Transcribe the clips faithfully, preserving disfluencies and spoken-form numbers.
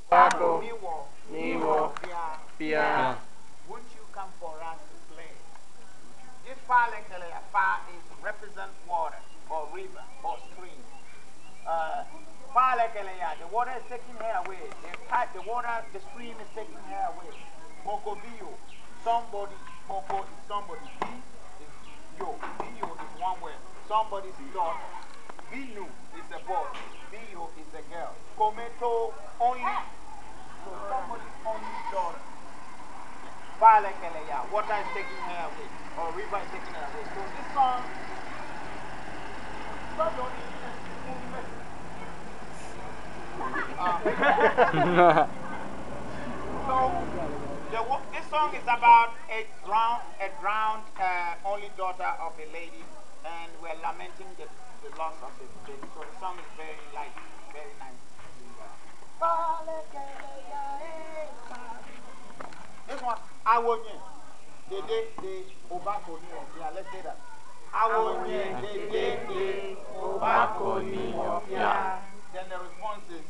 Paco. Niwo. Niwo. Pia. Pia. Won't you come for us to play? This far like far is represent water or river or stream. Uh, far like the water is taking her away. The, type, the water, the stream is taking her away. Boko bio, somebody. Boko is somebody. B is yo. Bio is one word. Somebody's daughter. Binu is a boy. Bio is a girl. Kometo only. So somebody's only daughter. Far like water is taking her away. Or river is taking her away. So this song, not only uh, so the, this song is about a drowned, a drowned uh, only daughter of a lady, and we're lamenting the, the loss of the baby. So the song is very light, very nice. This one, I will the day the Obako yeah, let's say that. I will the day the Obako yeah. Then the response is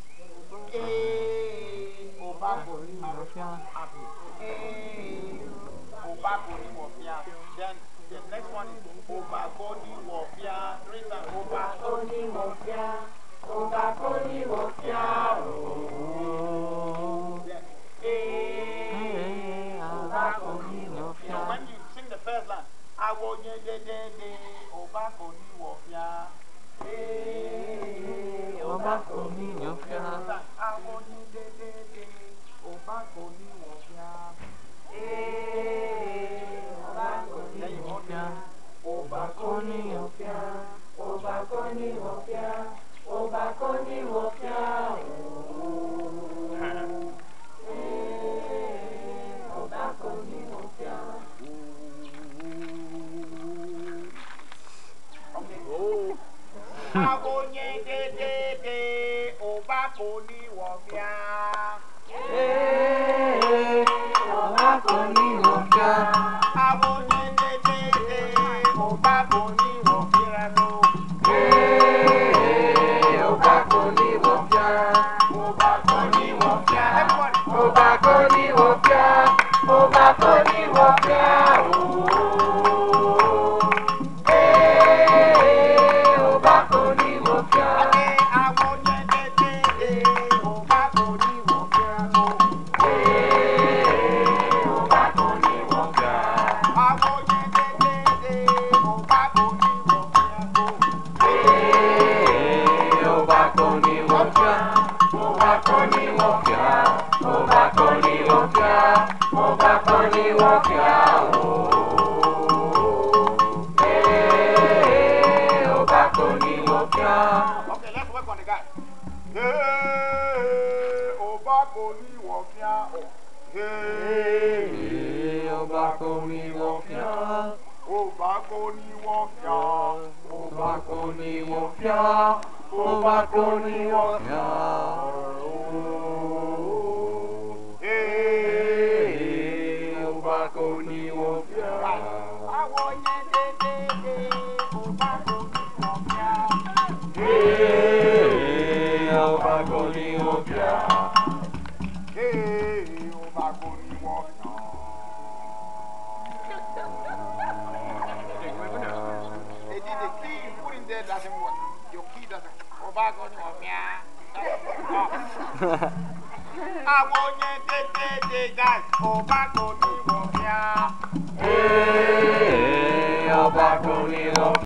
eh Obako happy. Eh Obako yeah. Then the next one is Obako yeah. Three times Obako yeah. Obako yeah. Then eh So when you sing the first line, I want you de de de Obako ni wofia. Eh Obako ni wofia. I want you de de de Obako ni wofia. Eh Obako ni wofia. Obako ni wofia. Obako ni wofia. Obako ni wofia. Abonye de de de Obako ni wofia. Eh, Obako ni wofia. Abonye de de de Obako ni wofia no. Eh, Obako ni wofia. Obako ni wofia. Everybody. Obako ni wofia. Obako ni wofia. Okay, let's work on the guy. Hey, Obako ni wofia. Hey, Obako ni wofia. Obako ni wofia. Obako ni wofia. Obako ni wofia. Hey, Obako ni wofia. I want you de de de Obako ni wofia. Hey, Obako ni wofia. Hey, Obako ni wofia. They did the key you put in there doesn't work. Your key doesn't. Obako ni wofia. I want you de de de guys. Obako ni wofia. Hey, Obako ni